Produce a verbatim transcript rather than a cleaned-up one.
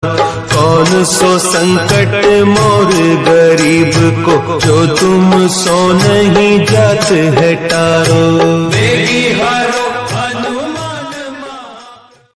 कौन सो संकट मोर गरीब को, जो तुम सो नहीं जात है टारो।